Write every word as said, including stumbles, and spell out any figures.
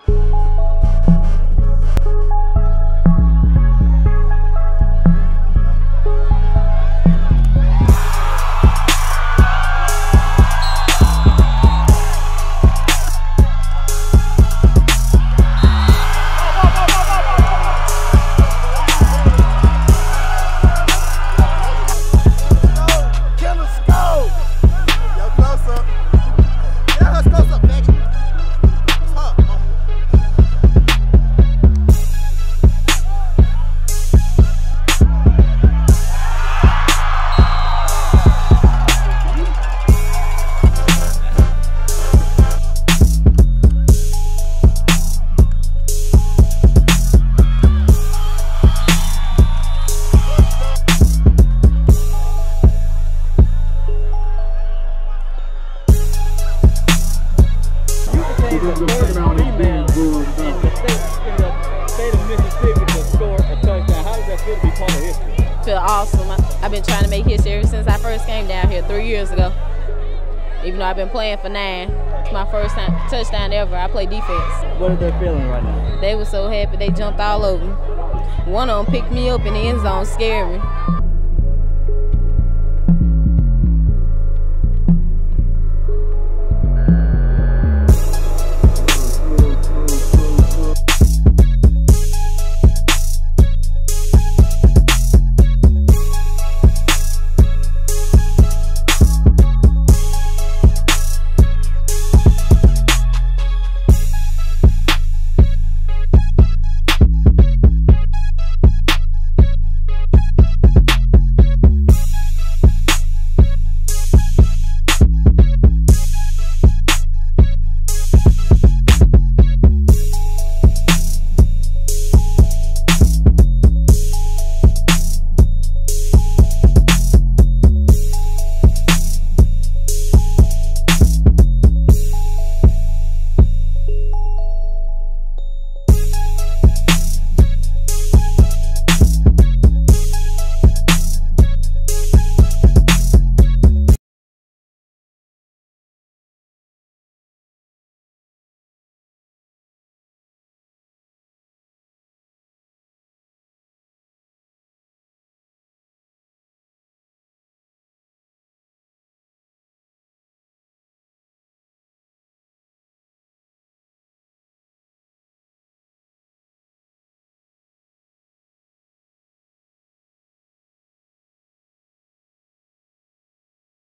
Feel awesome. I've been trying to make history ever since I first came down here three years ago. Even though I've been playing for nine, it's my first time, touchdown ever. I play defense. What are they feeling right now? They were so happy. They jumped all over me. One of them picked me up in the end zone, scared me.